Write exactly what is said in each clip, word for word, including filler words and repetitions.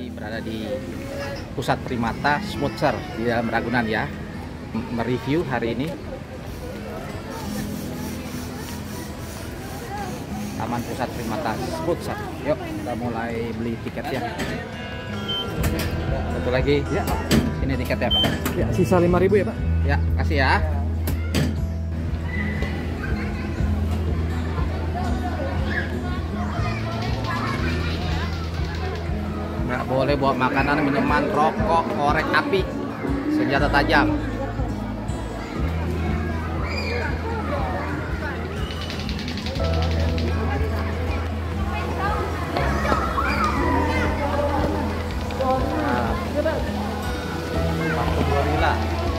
berada di pusat primata Smootsar di dalam Ragunan ya, mereview hari ini Taman Pusat Primata Smootsar. Yuk kita mulai beli tiket ya. Satu lagi ya, ini tiket ya Pak ya, sisa lima ribu ya Pak ya. Kasih ya. Nggak boleh bawa makanan, minuman, rokok, korek api, senjata tajam. Nah, patung gorila.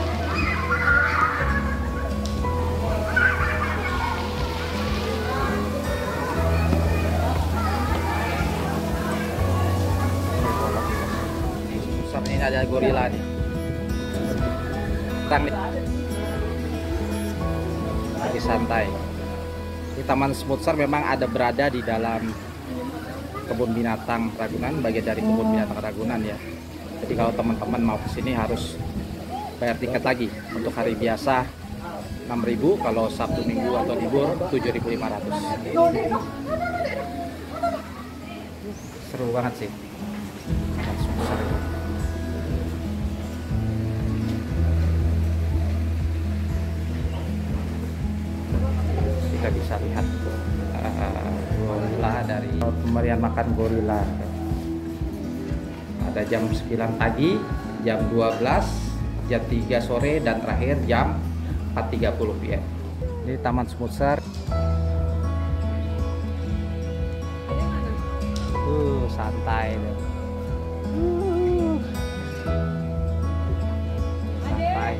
Ini ada gorila nih. Tang lagi santai. Di Taman Smootsar memang ada berada di dalam kebun binatang Ragunan, bagian dari kebun binatang Ragunan ya. Jadi kalau teman-teman mau kesini harus bayar tiket lagi. Untuk hari biasa enam ribu, kalau Sabtu Minggu atau libur tujuh ribu lima ratus. Seru banget sih Taman Smootsar itu. Kita bisa lihat uh, gorila dari pemberian makan gorila. Ada jam sembilan pagi, jam dua belas, jam tiga sore, dan terakhir jam empat tiga puluh P M. Ini Taman Smootsar. Uh, santai deh. Uh. Santai.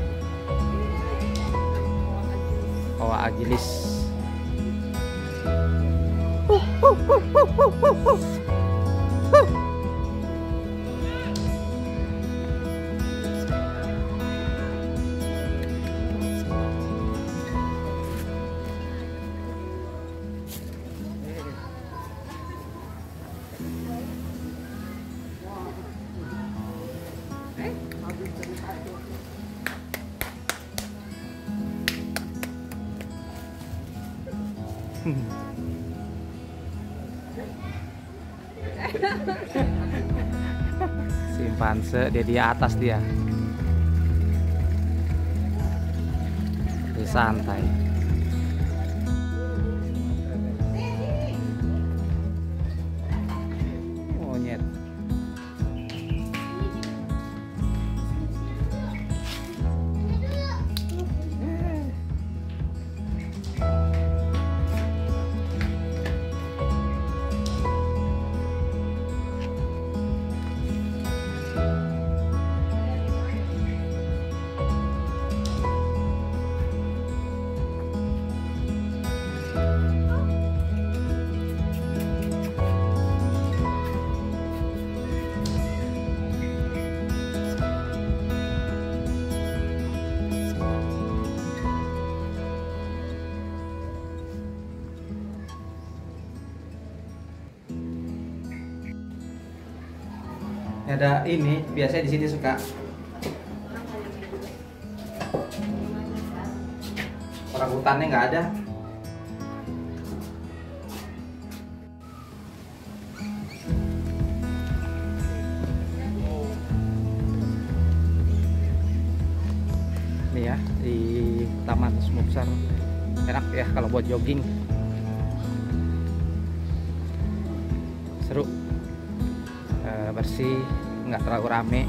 Owa agilis. Simpanse dia di atas dia. Dia santai. Monyet. Ada ini, biasanya di sini suka orang hutannya nggak ada. Ini ya di Taman Smootsar, enak ya kalau buat jogging, seru. Bersih, nggak terlalu rame.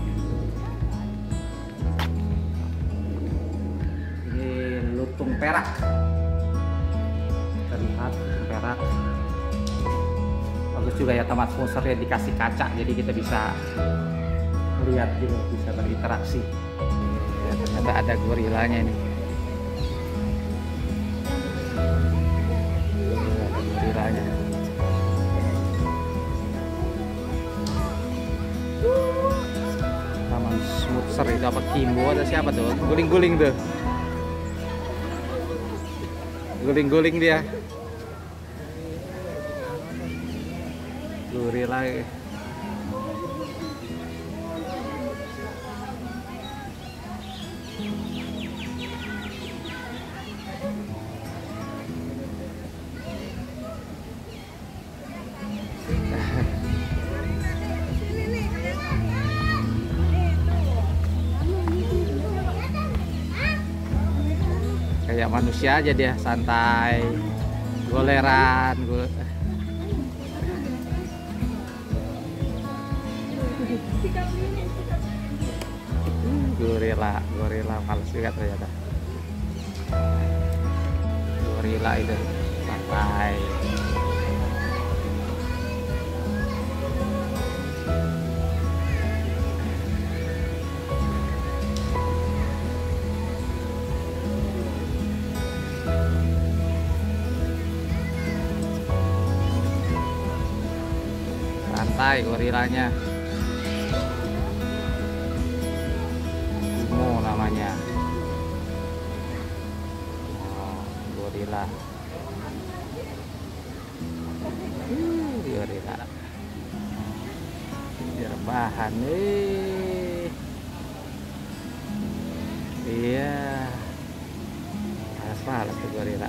Ini lutung perak, terlihat lutung perak. Bagus juga ya Taman Smootsar ya, dikasih kaca jadi kita bisa melihat juga, bisa berinteraksi. Ya, ternyata ada gorilanya ini. Ada gorilanya. Taman Smootsar itu apa, Kimbo ada siapa tuh? Guling-guling tuh. Guling-guling dia. Gorila. kayak manusia aja dia, santai, goleran, go gorila, gorila males juga ternyata. Gorila itu santai. Santai gorilanya. Imo namanya. Oh, gorila. Uh, gorila. Rebahan nih. Iya. Malas-malas tuh gorila.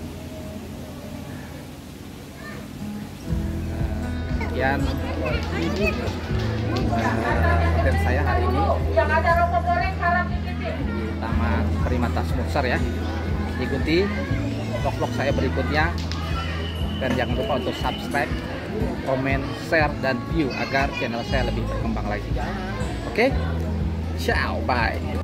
Sekian konten saya hari ini di Taman Primata Smotsar ya. Ikuti vlog-vlog saya berikutnya dan jangan lupa untuk subscribe, komen, share, dan view agar channel saya lebih berkembang lagi. Oke, ciao, bye.